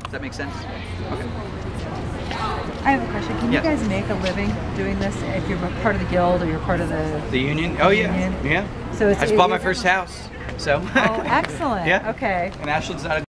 Does that make sense? Okay. I have a question. Can you guys make a living doing this if you're part of the guild or you're part of the union? Oh yeah, union? yeah. So it's, I just bought my first house, so. Oh, excellent. Yeah. Okay. And Ashland's not a